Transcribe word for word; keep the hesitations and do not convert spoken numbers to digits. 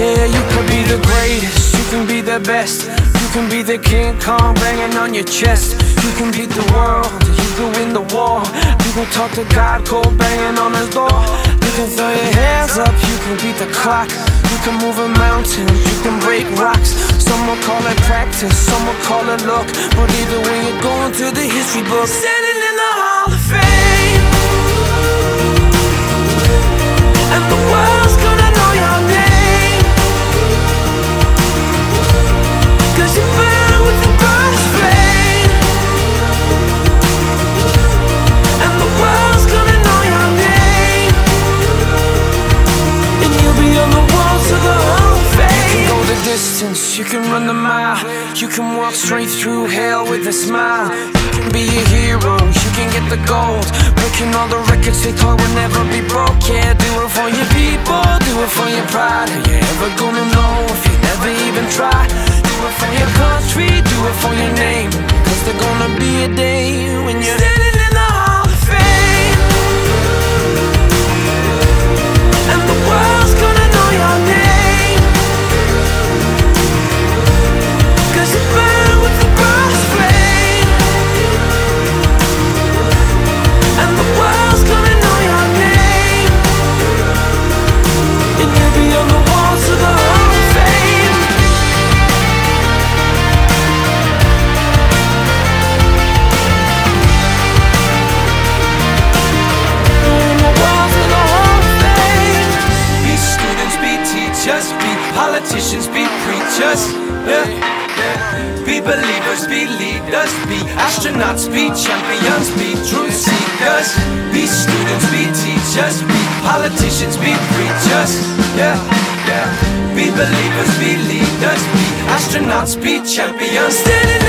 Yeah, you could be the greatest, you can be the best. You can be the King Kong banging on your chest. You can beat the world, you can win the war. You can talk to God cold banging on his door. You can throw your hands up, you can beat the clock. You can move a mountain, you can break rocks. Some will call it practice, some will call it luck, but either way you're going through the history book. Standing in the Hall of Fame, and the world's gonna know your name, 'cause you burn with the brightest flame, and the world's gonna know your name, and you'll be on the walls of the Hall of Fame. You can go the distance, you can run the mile, you can walk straight through hell with a smile. You can be a hero, you can get the gold, breaking all the records they thought would never be broke. Yeah, do it for your people, do it for your pride. Are you ever gonna know if you never even try? Do it for your country, do it for your name, 'cause there's gonna be a day when you're standing in the Hall of Fame, and the world's gonna know your name, 'cause you burn with the brightest flame, and the world's gonna know your name, and you'll be on the walls of the Hall of Fame. On the walls of the Hall of Fame. Be students, be teachers, be politicians, be preachers, yeah. Be believers, be leaders, be astronauts, be champions, be truth seekers. Be students, be teachers, be politicians, be preachers, yeah, yeah. Be believers, be leaders, be astronauts, be champions. Standing